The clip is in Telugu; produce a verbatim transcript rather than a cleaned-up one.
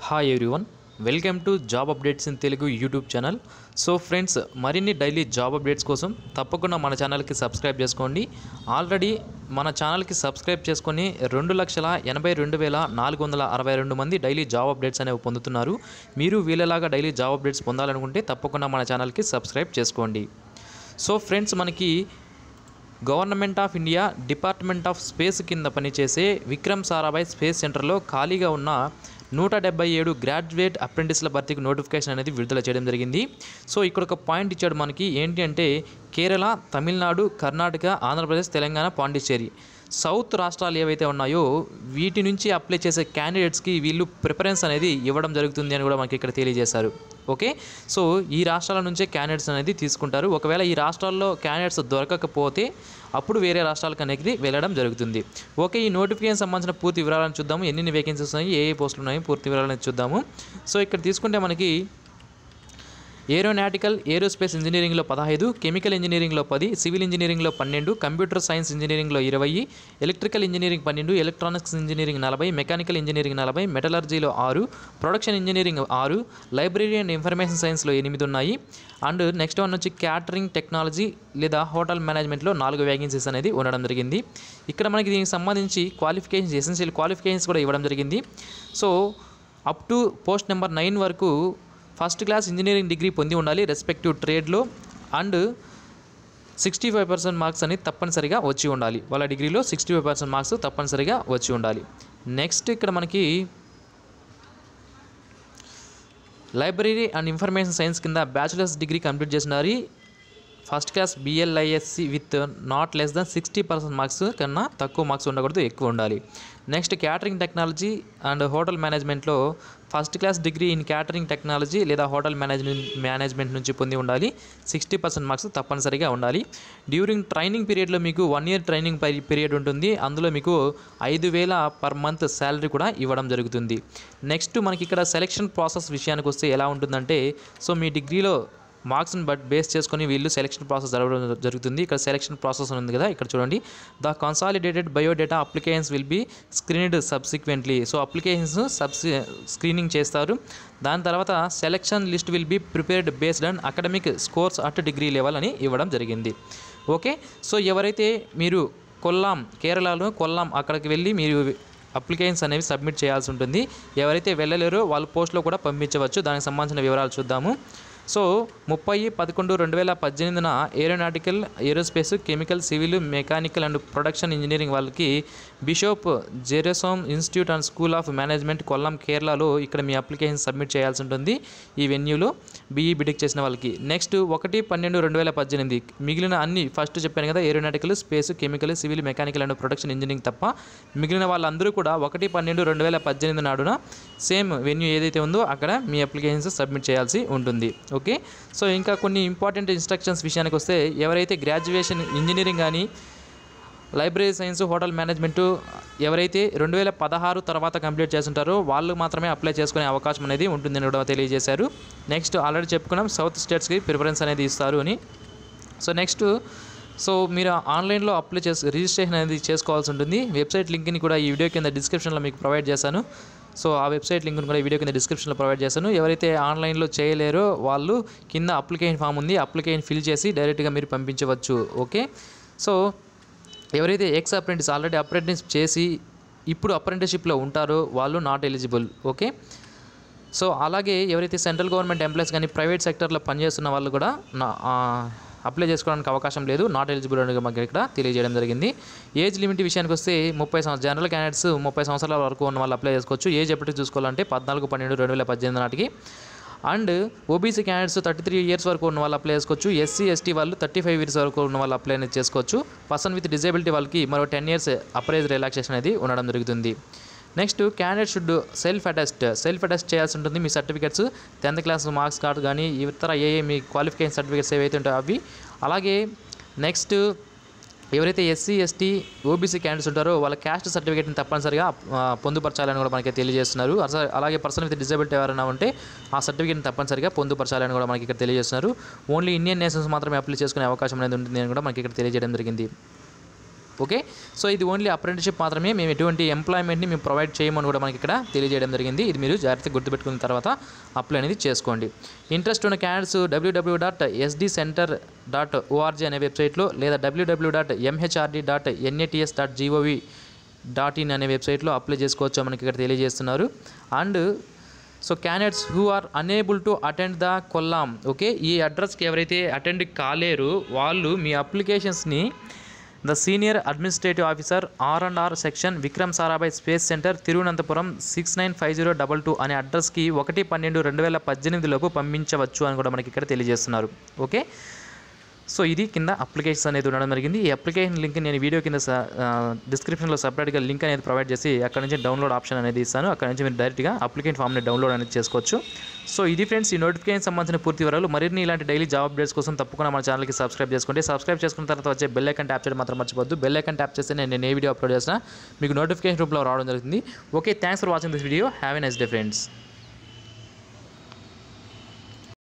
Hi everyone, welcome to job updates in Telugu YouTube channel. So friends, మరిన్ని డైలీ జాబ్ అప్డేట్స్ కోసం తప్పకుండా మన ఛానల్కి సబ్స్క్రైబ్ చేసుకోండి. ఆల్రెడీ మన ఛానల్కి సబ్స్క్రైబ్ చేసుకొని రెండు లక్షల ఎనభై రెండు వేల నాలుగు వందల అరవై రెండు మంది డైలీ జాబ్ అప్డేట్స్ అనేవి పొందుతున్నారు. మీరు వీళ్ళలాగా డైలీ జాబ్ అప్డేట్స్ పొందాలనుకుంటే తప్పకుండా మన ఛానల్కి సబ్స్క్రైబ్ చేసుకోండి. సో ఫ్రెండ్స్, మనకి government of India department of space కింద పనిచేసే విక్రమ్ సారాభాయ్ స్పేస్ సెంటర్లో ఖాళీగా ఉన్న నూట డెబ్బై ఏడు గ్రాడ్యుయేట్ అప్రెంటిస్ల భర్తీకి నోటిఫికేషన్ అనేది విడుదల చేయడం జరిగింది. సో ఇక్కడ ఒక పాయింట్ ఇచ్చాడు మనకి, ఏంటి అంటే కేరళ, తమిళనాడు, కర్ణాటక, ఆంధ్రప్రదేశ్, తెలంగాణ, పాండిచ్చేరి సౌత్ రాష్ట్రాలు ఏవైతే ఉన్నాయో వీటి నుంచి అప్లై చేసే క్యాండిడేట్స్కి వీళ్ళు ప్రిఫరెన్స్ అనేది ఇవ్వడం జరుగుతుంది అని కూడా మనకి ఇక్కడ తెలియజేశారు. ఓకే, సో ఈ రాష్ట్రాల నుంచే క్యాండిడేట్స్ అనేది తీసుకుంటారు. ఒకవేళ ఈ రాష్ట్రాల్లో క్యాండిడేట్స్ దొరకకపోతే అప్పుడు వేరే రాష్ట్రాలకు అనేది వెళ్ళడం జరుగుతుంది. ఓకే, ఈ నోటిఫికేషన్ సంబంధించిన పూర్తి వివరాలను చూద్దాము. ఎన్ని వేకెన్సీస్ ఉన్నాయి, ఏ ఏ పోస్టులు ఉన్నాయి, పూర్తి వివరాలను చూద్దాము. సో ఇక్కడ తీసుకుంటే మనకి ఏరోనాటికల్ ఏరోస్పేస్ ఇంజనీరింగ్లో పదహైదు, కెమికల్ ఇంజనీరింగ్లో పది, సివిల్ ఇంజనీరింగ్లో పన్నెండు, కంప్యూటర్ సైన్స్ ఇంజనీరింగ్లో ఇరవై, ఎలక్ట్రికల్ ఇంజనీరింగ్ పన్నెండు, ఎలక్ట్రానిక్స్ ఇంజనీరింగ్ నలభై, మెకానికల్ ఇంజనీరింగ్ నలభై, మెటలర్జీలో ఆరు, ప్రొడక్షన్ ఇంజనీరింగ్ ఆరు, లైబ్రరీ అండ్ ఇన్ఫర్మేషన్ సైన్స్లో ఎనిమిది ఉన్నాయి. అండ్ నెక్స్ట్ వన్ వచ్చి క్యాటరింగ్ టెక్నాలజీ లేదా హోటల్ మేనేజ్మెంట్లో నాలుగు వేకెన్సీస్ అనేది ఉండడం జరిగింది. ఇక్కడ మనకి దీనికి సంబంధించి క్వాలిఫికేషన్స్, ఎసెన్షియల్ క్వాలిఫికేషన్స్ కూడా ఇవ్వడం జరిగింది. So up to post number nine వరకు ఫస్ట్ క్లాస్ ఇంజనీరింగ్ డిగ్రీ పొంది ఉండాలి రెస్పెక్టివ్ ట్రేడ్లో. And sixty five percent marks అనేది తప్పనిసరిగా వచ్చి ఉండాలి. వాళ్ళ డిగ్రీలో సిక్స్టీ ఫైవ్ పర్సెంట్ మార్క్స్ తప్పనిసరిగా వచ్చి ఉండాలి. నెక్స్ట్ ఇక్కడ మనకి లైబ్రరీ అండ్ ఇన్ఫర్మేషన్ సైన్స్ కింద బ్యాచిలర్స్ డిగ్రీ కంప్లీట్ చేసినారు. First class BLISC with not less than sixty percent marks కన్నా తక్కువ మార్క్స్ ఉండకూడదు, ఎక్కువ ఉండాలి. Next catering technology and hotel మేనేజ్మెంట్లో first class degree in catering technology లేదా హోటల్ మేనేజ్మెంట్ మేనేజ్మెంట్ నుంచి పొంది ఉండాలి. సిక్స్టీ పర్సెంట్ మార్క్స్ తప్పనిసరిగా ఉండాలి. డ్యూరింగ్ ట్రైనింగ్ పీరియడ్లో మీకు వన్ ఇయర్ ట్రైనింగ్ పీరియడ్ ఉంటుంది. అందులో మీకు ఐదు వేల పర్ మంత్ శాలరీ కూడా ఇవ్వడం జరుగుతుంది. నెక్స్ట్ మనకి ఇక్కడ సెలెక్షన్ ప్రాసెస్ విషయానికి వస్తే ఎలా ఉంటుందంటే, సో మీ డిగ్రీలో మార్క్స్ని బట్ బేస్ చేసుకొని వీళ్ళు సెలెక్షన్ ప్రాసెస్ జరగడం జరుగుతుంది. ఇక్కడ సెలెక్షన్ ప్రాసెస్ ఉంది కదా, ఇక్కడ చూడండి. The consolidated biodata applications will be screened subsequently. So applications సబ్సి స్క్రీనింగ్ చేస్తారు. దాని తర్వాత selection list will be prepared based on academic scores at degree level అని ఇవ్వడం జరిగింది. ఓకే, సో ఎవరైతే మీరు కొల్లాం, కేరళలో కొల్లాం అక్కడికి వెళ్ళి మీరు అప్లికేషన్స్ అనేవి సబ్మిట్ చేయాల్సి ఉంటుంది. ఎవరైతే వెళ్ళలేరో వాళ్ళు పోస్ట్లో కూడా పంపించవచ్చు. దానికి సంబంధించిన వివరాలు చూద్దాము. సో ముప్పై పదకొండు రెండు వేల పద్దెనిమిదిన aeronautical, aerospace, chemical, civil, mechanical and production engineering వాళ్ళకి Bishop Jerusalem Institute and School of Management Kollam, కేరళలో ఇక్కడ మీ అప్లికేషన్ సబ్మిట్ చేయాల్సి ఉంటుంది ఈ వెన్యూలో బీఈ బీటెక్ చేసిన వాళ్ళకి. నెక్స్ట్ ఒకటి పన్నెండు రెండు వేల పద్దెనిమిది మిగిలిన అన్ని ఫస్ట్ చెప్పాను కదా, aeronautical, space, chemical, civil, mechanical and production engineering తప్ప మిగిలిన వాళ్ళందరూ కూడా ఒకటి పన్నెండు రెండు వేల పద్దెనిమిది నాడున సేమ్ వెన్యూ ఏదైతే ఉందో అక్కడ మీ అప్లికేషన్స్ సబ్మిట్ చేయాల్సి ఉంటుంది. ఓకే, సో ఇంకా కొన్ని ఇంపార్టెంట్ ఇన్స్ట్రక్షన్స్ విషయానికి వస్తే, ఎవరైతే గ్రాడ్యుయేషన్ ఇంజనీరింగ్ కానీ లైబ్రరీ సైన్స్, హోటల్ మేనేజ్మెంట్ ఎవరైతే రెండు వేల పదహారు తర్వాత కంప్లీట్ చేస్తుంటారో వాళ్ళు మాత్రమే అప్లై చేసుకునే అవకాశం అనేది ఉంటుందని కూడా తెలియజేశారు. నెక్స్ట్ ఆల్రెడీ చెప్పుకున్నాం సౌత్ స్టేట్స్కి ప్రిఫరెన్స్ అనేది ఇస్తారు అని. సో నెక్స్ట్ సో మీరు ఆన్లైన్లో అప్లై చేసి రిజిస్ట్రేషన్ అనేది చేసుకోవాల్సి ఉంటుంది. వెబ్సైట్ లింక్ని కూడా ఈ వీడియో కింద డిస్క్రిప్షన్లో మీకు ప్రొవైడ్ చేశాను. సో ఆ వెబ్సైట్ లింక్ను కూడా వీడియో కింద డిస్క్రిప్షన్లో ప్రొవైడ్ చేశాను. ఎవరైతే ఆన్లైన్లో చేయలేరో వాళ్ళు కింద అప్లికేషన్ ఫామ్ ఉంది, అప్లికేషన్ ఫిల్ చేసి డైరెక్ట్గా మీరు పంపించవచ్చు. ఓకే, సో ఎవరైతే ఎక్స్ అప్రెంటిస్ ఆల్రెడీ అప్రెంటిస్ చేసి ఇప్పుడు అప్రెంటిస్షిప్లో ఉంటారో వాళ్ళు నాట్ ఎలిజిబుల్. ఓకే, సో అలాగే ఎవరైతే సెంట్రల్ గవర్నమెంట్ ఎంప్లాయీస్ కానీ ప్రైవేట్ సెక్టర్లో పనిచేస్తున్న వాళ్ళు కూడా నా అప్లై చేసుకోవడానికి అవకాశం లేదు, నాట్ ఎలిజిబుల్ అని మాకు ఇక్కడ తెలియజేయడం జరిగింది. ఏజ్ లిమిట్ విషయానికి వస్తే ముప్పై సంవత్సరాలు జనరల్ క్యాండిడేట్స్ ముప్పై సంవత్సరాల వరకు ఉన్న వాళ్ళు అప్లై చేసుకోవచ్చు. ఏజ్ ఎప్పటికి చూసుకోవాలంటే పద్నాలుగు పన్నెండు రెండు వేల పద్దెనిమిది నాటికి. And OBC candidates thirty three years వరకు ఉన్న వాళ్ళు అప్లై చేసుకోవచ్చు. ఎస్సీ ఎస్టీ వాళ్ళు థర్టీ ఫైవ్ ఇయర్స్ వరకు ఉన్న వాళ్ళు అప్లై అనేది చేసుకోవచ్చు. పర్సన్ విత్ డిజేబిలిటీ వాళ్ళకి మరో టెన్ ఇయర్స్ అప్రైజ్ రిలాక్సేషన్ అనేది ఉండడం జరుగుతుంది. Next candidate should self attest self attest చేయాల్సి ఉంటుంది. మీ certificates tenth class marks card కానీ ఇతర ఏ ఏ మీ క్వాలిఫికేషన్ సర్టిఫికేట్స్ ఏవైతే ఉంటాయో అవి. అలాగే నెక్స్ట్ ఎవరైతే ఎస్సీ ఎస్టీ ఓబీసీ క్యాండిడేట్స్ ఉంటారో వాళ్ళ క్యాస్ట్ సర్టిఫికేట్ని తప్పనిసరిగా పొందుపరచాలని కూడా మనకి తెలియజేస్తున్నారు. అలాగే పర్సన్ విత్ డిజేబిలిటీ ఎవరైనా ఉంటే ఆ సర్టిఫికేట్ని తప్పనిసరిగా పొందుపరచాలని కూడా మనకి ఇక్కడ తెలియజేస్తున్నారు. ఓన్లీ ఇండియన్ నేషన్స్ మాత్రమే అప్లై చేసుకునే అవకాశం అనేది ఉంటుంది అని కూడా మనకి ఇక్కడ తెలియజేయడం జరిగింది. ఓకే, సో ఇది ఓన్లీ అప్రెంటిస్షిప్ మాత్రమే, మేము ఎటువంటి ఎంప్లాయ్మెంట్ని మేము ప్రొవైడ్ చేయమని కూడా మనకి ఇక్కడ తెలియజేయడం జరిగింది. ఇది మీరు జాగ్రత్తగా గుర్తుపెట్టుకున్న తర్వాత అప్లై అనేది చేసుకోండి. ఇంట్రెస్ట్ ఉన్న candidates WW dot SD centre dot ORG అనే వెబ్సైట్లో లేదా WW dot MHRD dot NATS dot GOV dot in అనే వెబ్సైట్లో అప్లై చేసుకోవచ్చో మనకి ఇక్కడ తెలియజేస్తున్నారు. And so candidates who are unable to attend the Kollam, okay, ఈ అడ్రస్కి ఎవరైతే అటెండ్ కాలేరు వాళ్ళు మీ అప్లికేషన్స్ని the senior administrative officer R and R section Vikram Sarabhai space centre Thiruvananthapuram six nine five zero double two అనే అడ్రస్కి ఒకటి పన్నెండు రెండు వేల పద్దెనిమిదిలోపు పంపించవచ్చు అని కూడా మనకి ఇక్కడ తెలియజేస్తున్నారు. ఓకే, సో ఇది కింద అప్లికేషన్ అనేది ఉండడం జరిగింది. ఈ అప్లికేషన్ లింక్ నేను వీడియో కింద డిస్క్రిప్షన్లో సపరేట్గా లింక్ అనేది ప్రొవైడ్ చేసి అక్కడ నుంచి డౌన్లోడ్ ఆప్షన్ అనేది ఇస్తాను. అక్కడ నుంచి మీరు డైరెక్ట్గా అప్లికేషన్ ఫామ్ని డౌన్లోడ్ అనేది చేసుకోవచ్చు. సో ఇది ఫ్రెండ్స్ ఈ నోటిఫికేషన్ సంబంధించిన పూర్తి వివరాలు. మరిన్ని ఇలాంటి డైలీ జాబ్ అప్డేట్స్ కోసం తప్పకుండా మన ఛానల్కి సబ్స్క్రైబ్ చేసుకోండి. సబ్స్క్రైబ్ చేసుకున్న తర్వాత వచ్చే బెల్ ఐకాన్ ట్యాప్ చేయడం మాత్రం మర్చిపోద్దు. బెల్ ఐకాన్ ట్యాప్ చేస్తే నేను నేను ఏ వీడియో అప్లోడ్ చేసినా మీకు నోటిఫికేషన్ రూపంలో రావడం జరుగుతుంది. Okay, thanks for watching this video. Have a nice day friends.